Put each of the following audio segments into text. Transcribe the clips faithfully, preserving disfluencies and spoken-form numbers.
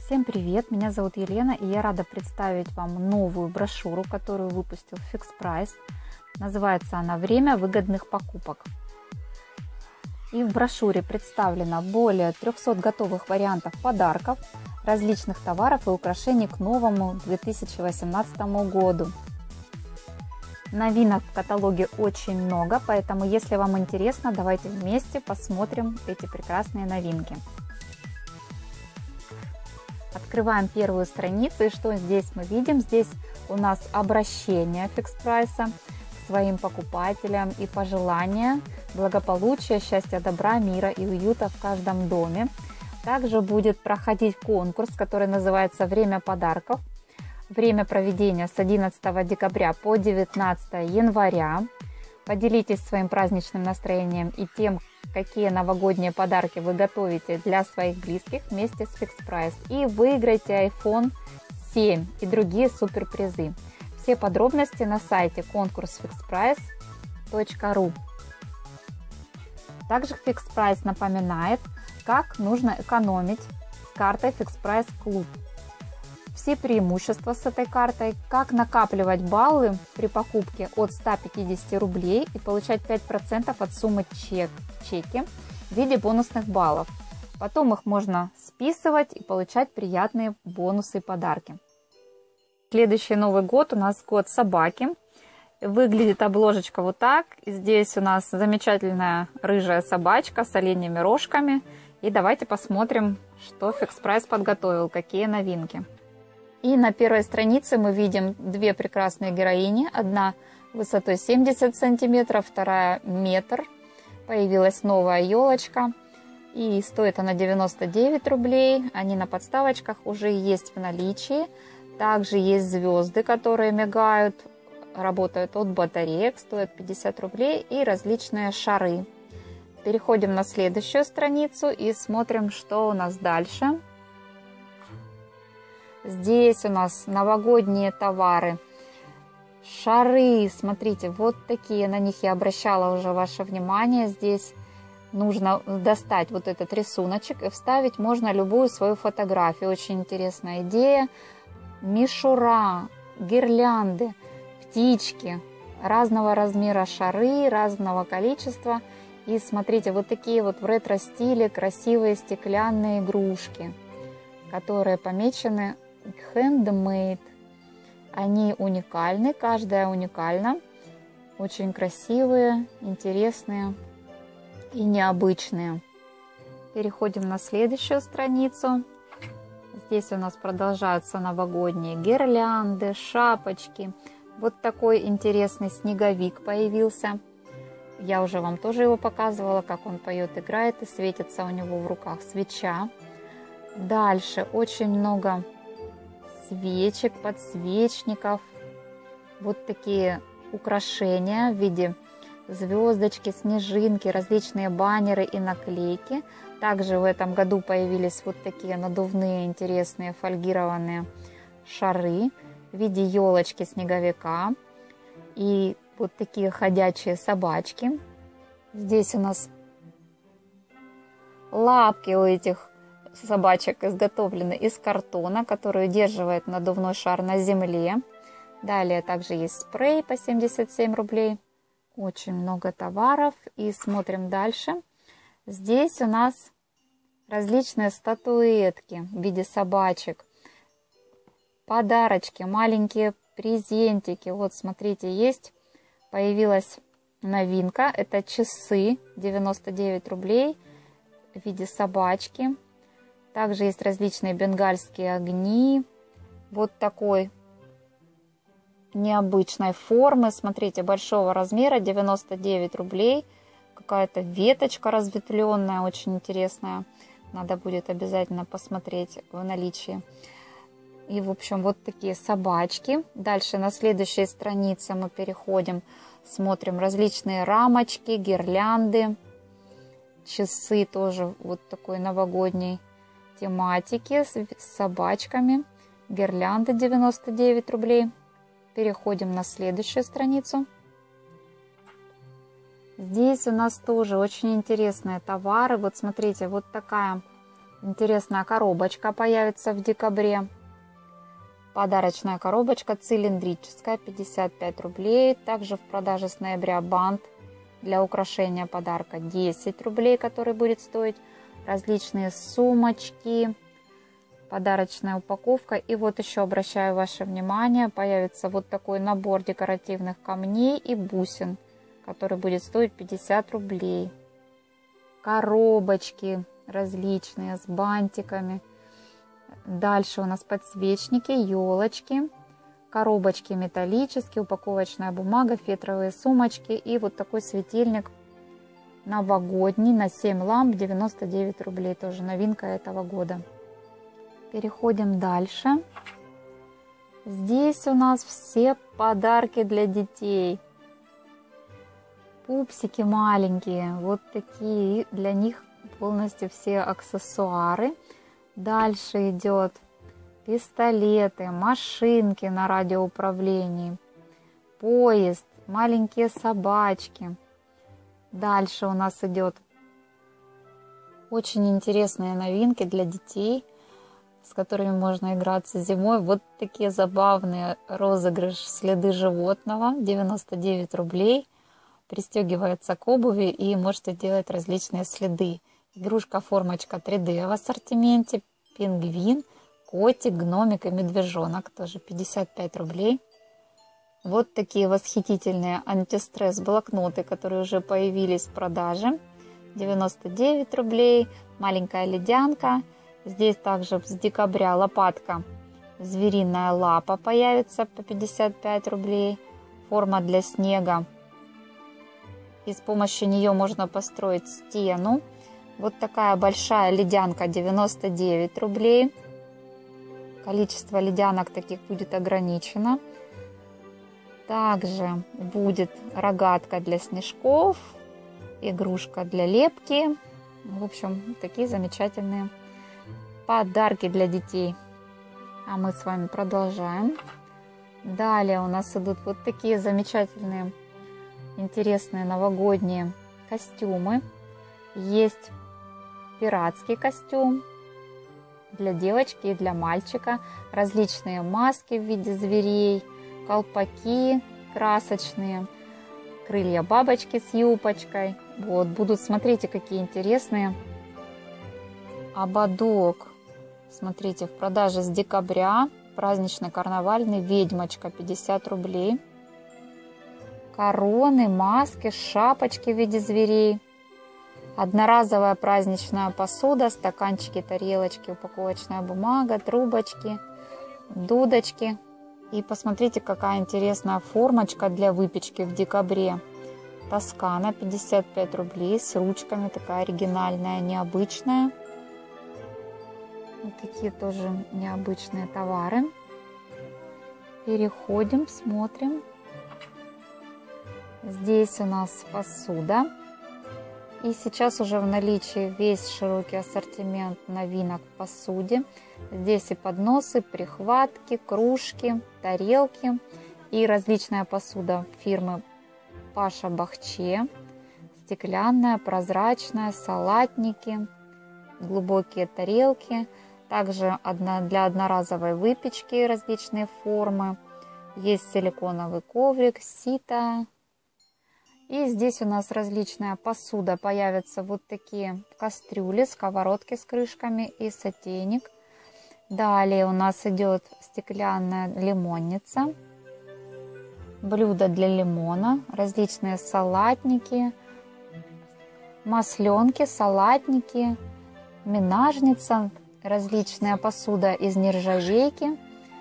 Всем привет! Меня зовут Елена, и я рада представить вам новую брошюру, которую выпустил Fix Price. Называется она «Время выгодных покупок». И в брошюре представлено более трёхсот готовых вариантов подарков, различных товаров и украшений к новому две тысячи восемнадцатому году. Новинок в каталоге очень много, поэтому если вам интересно, давайте вместе посмотрим эти прекрасные новинки. Открываем первую страницу, и что здесь мы видим? Здесь у нас обращение Fix Price к своим покупателям и пожелания благополучия, счастья, добра, мира и уюта в каждом доме. Также будет проходить конкурс, который называется «Время подарков». Время проведения с одиннадцатого декабря по девятнадцатое января. Поделитесь своим праздничным настроением и тем, какие новогодние подарки вы готовите для своих близких вместе с Fix Price. И выиграйте айфон семь и другие суперпризы. Все подробности на сайте конкурс фикс прайс точка ру. Также Fix Price напоминает, как нужно экономить с картой Fix Price Club. Все преимущества с этой картой, как накапливать баллы при покупке от ста пятидесяти рублей и получать пять процентов от суммы чек, чеки в виде бонусных баллов. Потом их можно списывать и получать приятные бонусы и подарки. Следующий Новый год у нас год собаки. Выглядит обложечка вот так. Здесь у нас замечательная рыжая собачка с оленями рожками. И давайте посмотрим, что Fix Price подготовил, какие новинки. И на первой странице мы видим две прекрасные героини. Одна высотой семьдесят сантиметров, вторая метр. Появилась новая елочка. И стоит она девяносто девять рублей. Они на подставочках уже есть в наличии. Также есть звезды, которые мигают, работают от батареек, стоят пятьдесят рублей. И различные шары. Переходим на следующую страницу и смотрим, что у нас дальше. Здесь у нас новогодние товары, шары, смотрите, вот такие, на них я обращала уже ваше внимание. Здесь нужно достать вот этот рисуночек и вставить можно любую свою фотографию. Очень интересная идея. Мишура, гирлянды, птички, разного размера шары, разного количества. И смотрите, вот такие вот в ретро-стиле красивые стеклянные игрушки, которые помечены handmade. Они уникальны, каждая уникальна. Очень красивые, интересные и необычные. Переходим на следующую страницу. Здесь у нас продолжаются новогодние гирлянды, шапочки. Вот такой интересный снеговик появился. Я уже вам тоже его показывала, как он поет, играет, и светится у него в руках свеча. Дальше очень много свечек, подсвечников. Вот такие украшения в виде звездочки, снежинки, различные баннеры и наклейки. Также в этом году появились вот такие надувные интересные фольгированные шары в виде елочки, снеговика. И вот такие ходячие собачки. Здесь у нас лапки у этих собачек изготовлены из картона, который удерживает надувной шар на земле. Далее также есть спрей по семьдесят семь рублей. Очень много товаров. И смотрим дальше. Здесь у нас различные статуэтки в виде собачек. Подарочки, маленькие презентики. Вот смотрите, есть. Появилась новинка. Это часы. девяносто девять рублей в виде собачки. Также есть различные бенгальские огни. Вот такой необычной формы. Смотрите, большого размера, девяносто девять рублей. Какая-то веточка разветвленная, очень интересная. Надо будет обязательно посмотреть в наличии. И, в общем, вот такие собачки. Дальше на следующей странице мы переходим. Смотрим различные рамочки, гирлянды. Часы тоже вот такой новогодний тематики с собачками. Гирлянда девяносто девять рублей. Переходим на следующую страницу. Здесь у нас тоже очень интересные товары. Вот смотрите, вот такая Интересная коробочка появится в декабре. Подарочная коробочка цилиндрическая, пятьдесят пять рублей. Также в продаже с ноября бант для украшения подарка десять рублей, который будет стоить. Различные сумочки, подарочная упаковка. И вот еще обращаю ваше внимание, появится вот такой набор декоративных камней и бусин, который будет стоить пятьдесят рублей. Коробочки различные с бантиками. Дальше у нас подсвечники, елочки, коробочки металлические, упаковочная бумага, фетровые сумочки и вот такой светильник новогодний на семь ламп, девяносто девять рублей, тоже новинка этого года. Переходим дальше. Здесь у нас все подарки для детей. Пупсики маленькие, вот такие, для них полностью все аксессуары. Дальше идет пистолеты, машинки на радиоуправлении, поезд, маленькие собачки. Дальше у нас идет очень интересные новинки для детей, с которыми можно играться зимой. Вот такие забавные розыгрыш следы животного, девяносто девять рублей. Пристегивается к обуви и можете делать различные следы. Игрушка-формочка три дэ в ассортименте, пингвин, котик, гномик и медвежонок, тоже пятьдесят пять рублей. Вот такие восхитительные антистресс-блокноты, которые уже появились в продаже, девяносто девять рублей. Маленькая ледянка. Здесь также с декабря лопатка, звериная лапа появится по пятьдесят пять рублей. Форма для снега. И с помощью нее можно построить стену. Вот такая большая ледянка, девяносто девять рублей. Количество ледянок таких будет ограничено. Также будет рогатка для снежков, игрушка для лепки. В общем, такие замечательные подарки для детей. А мы с вами продолжаем. Далее у нас идут вот такие замечательные, интересные новогодние костюмы. Есть пиратский костюм для девочки и для мальчика. Различные маски в виде зверей, колпаки красочные, крылья бабочки с юбочкой. Вот, будут, смотрите, какие интересные. Ободок, смотрите, в продаже с декабря. Праздничный карнавальный, ведьмочка, пятьдесят рублей. Короны, маски, шапочки в виде зверей. Одноразовая праздничная посуда, стаканчики, тарелочки, упаковочная бумага, трубочки, дудочки. И посмотрите, какая интересная формочка для выпечки в декабре. Тоскана, пятьдесят пять рублей, с ручками, такая оригинальная, необычная. Вот такие тоже необычные товары. Переходим, смотрим. Здесь у нас посуда. И сейчас уже в наличии весь широкий ассортимент новинок в посуде. Здесь и подносы, прихватки, кружки, тарелки и различная посуда фирмы Паша Бахче. Стеклянная, прозрачная, салатники, глубокие тарелки. Также для одноразовой выпечки различные формы. Есть силиконовый коврик, сито. И здесь у нас различная посуда. Появятся вот такие кастрюли, сковородки с крышками и сотейник. Далее у нас идет стеклянная лимонница. Блюдо для лимона. Различные салатники, масленки, салатники, минажница. Различная посуда из нержавейки.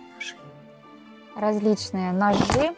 Различные ножи.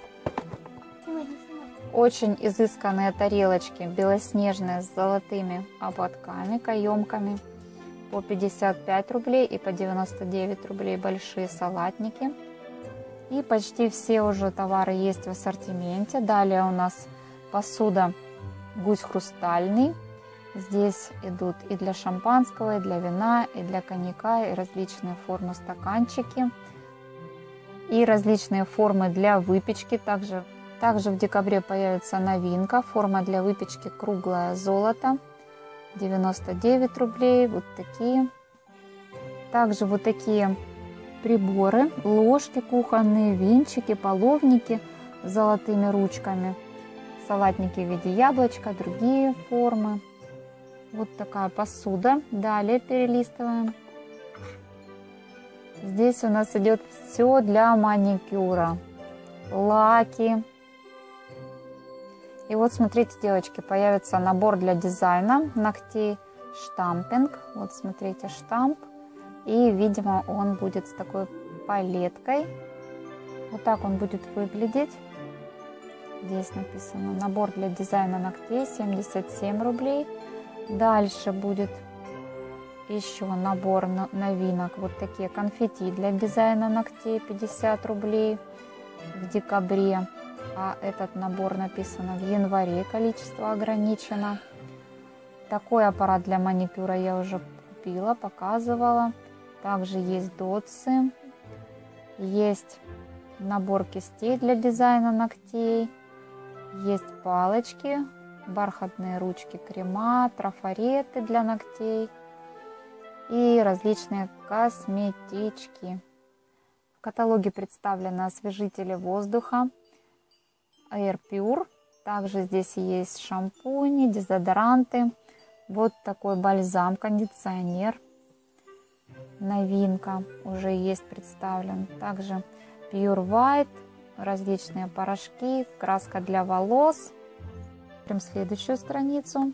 Очень изысканные тарелочки, белоснежные, с золотыми ободками, каемками по пятьдесят пять рублей и по девяносто девять рублей большие салатники. И почти все уже товары есть в ассортименте. Далее у нас посуда гусь хрустальный. Здесь идут и для шампанского, и для вина, и для коньяка, и различные формы стаканчики, и различные формы для выпечки. Также Также в декабре появится новинка. Форма для выпечки круглое золото. девяносто девять рублей. Вот такие. Также вот такие приборы, ложки кухонные, венчики, половники с золотыми ручками, салатники в виде яблочка, другие формы. Вот такая посуда. Далее перелистываем. Здесь у нас идет все для маникюра. Лаки. И вот смотрите, девочки, появится набор для дизайна ногтей, штампинг. Вот смотрите, штамп. И, видимо, он будет с такой палеткой. Вот так он будет выглядеть. Здесь написано набор для дизайна ногтей, семьдесят семь рублей. Дальше будет еще набор новинок. Вот такие конфетти для дизайна ногтей, пятьдесят рублей в декабре. А этот набор написано в январе, количество ограничено. Такой аппарат для маникюра я уже купила, показывала. Также есть дотсы, есть набор кистей для дизайна ногтей, есть палочки, бархатные ручки, крема, трафареты для ногтей и различные косметички. В каталоге представлены освежители воздуха Air Pure. Также здесь есть шампуни, дезодоранты. Вот такой бальзам, кондиционер. Новинка уже есть представлен. Также Pure White, различные порошки, краска для волос. Прям следующую страницу.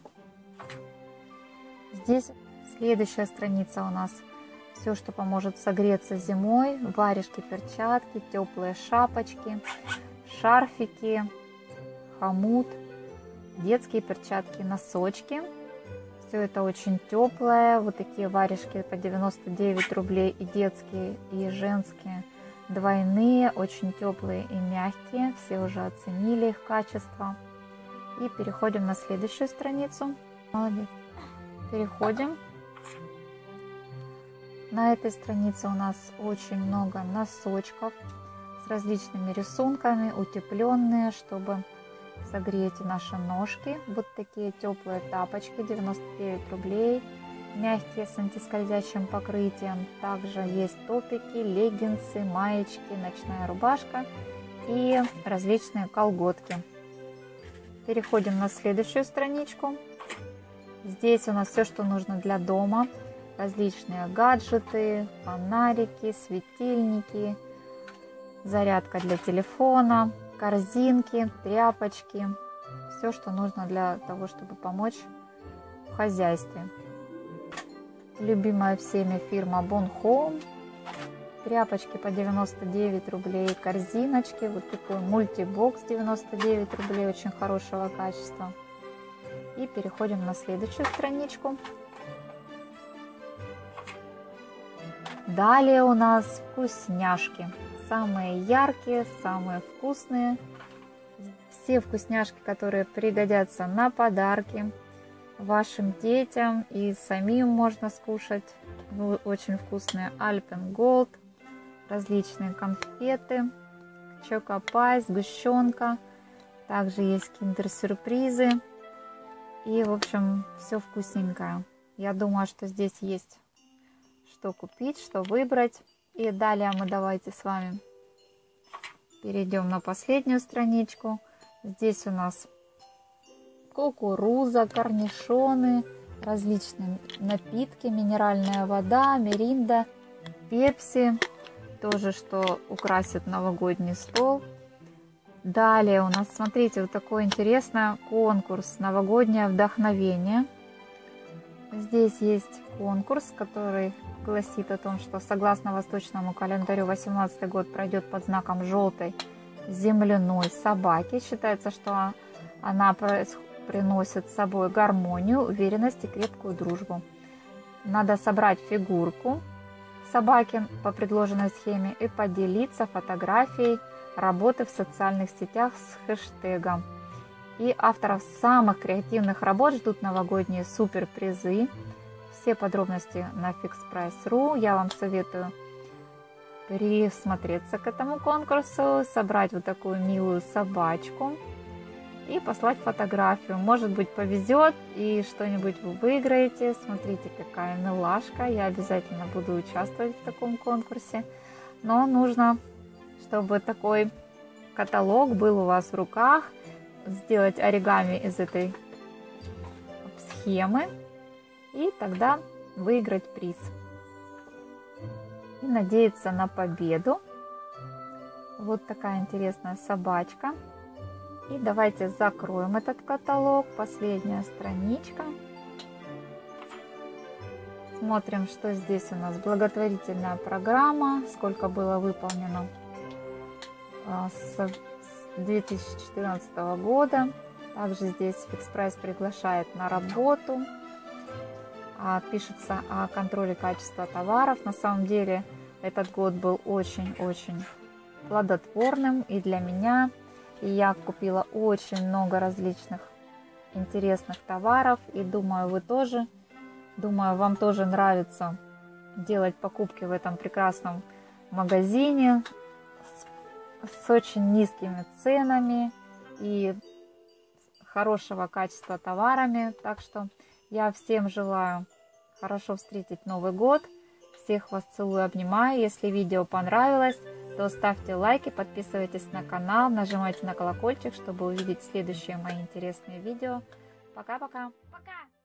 Здесь следующая страница у нас все, что поможет согреться зимой. Варежки, перчатки, теплые шапочки, шарфики, хомут, детские перчатки, носочки. Все это очень теплое. Вот такие варежки по девяносто девять рублей, и детские, и женские. Двойные, очень теплые и мягкие. Все уже оценили их качество. И переходим на следующую страницу. Молодец. Переходим. На этой странице у нас очень много носочков с различными рисунками, утепленные, чтобы согреть наши ножки. Вот такие теплые тапочки, девяносто девять рублей, мягкие с антискользящим покрытием. Также есть топики, леггинсы, маечки, ночная рубашка и различные колготки. Переходим на следующую страничку. Здесь у нас все, что нужно для дома. Различные гаджеты, фонарики, светильники, зарядка для телефона, корзинки, тряпочки. Все, что нужно для того, чтобы помочь в хозяйстве. Любимая всеми фирма Bon Home. Тряпочки по девяносто девять рублей, корзиночки. Вот такой мультибокс девяносто девять рублей, очень хорошего качества. И переходим на следующую страничку. Далее у нас вкусняшки. Самые яркие, самые вкусные. Все вкусняшки, которые пригодятся на подарки вашим детям и самим можно скушать. Очень вкусные Alpen Gold, различные конфеты, чокопай, сгущенка. Также есть киндер-сюрпризы. И, в общем, все вкусненькое. Я думаю, что здесь есть что купить, что выбрать. И далее мы давайте с вами перейдем на последнюю страничку. Здесь у нас кукуруза, корнишоны, различные напитки, минеральная вода, миринда, пепси. Тоже, что украсит новогодний стол. Далее у нас, смотрите, вот такой интересный конкурс «Новогоднее вдохновение». Здесь есть конкурс, который гласит о том, что согласно восточному календарю восемнадцатый год пройдет под знаком желтой земляной собаки. Считается, что она приносит с собой гармонию, уверенность и крепкую дружбу. Надо собрать фигурку собаки по предложенной схеме и поделиться фотографией работы в социальных сетях с хэштегом. И авторов самых креативных работ ждут новогодние суперпризы. Все подробности на фикс прайс точка ру. Я вам советую присмотреться к этому конкурсу, собрать вот такую милую собачку и послать фотографию. Может быть, повезет и что-нибудь вы выиграете. Смотрите, какая милашка. Я обязательно буду участвовать в таком конкурсе. Но нужно, чтобы такой каталог был у вас в руках. Сделать оригами из этой схемы. И тогда выиграть приз. И надеяться на победу. Вот такая интересная собачка. И давайте закроем этот каталог. Последняя страничка. Смотрим, что здесь у нас. Благотворительная программа. Сколько было выполнено с две тысячи четырнадцатого года. Также здесь Фикс-Прайс приглашает на работу. Пишется о контроле качества товаров. На самом деле этот год был очень-очень плодотворным и для меня. И я купила очень много различных интересных товаров. И думаю, вы тоже. Думаю, вам тоже нравится делать покупки в этом прекрасном магазине с, с очень низкими ценами и хорошего качества товарами. Так что я всем желаю хорошо встретить Новый год. Всех вас целую, обнимаю. Если видео понравилось, то ставьте лайки, подписывайтесь на канал, нажимайте на колокольчик, чтобы увидеть следующие мои интересные видео. Пока-пока! Пока!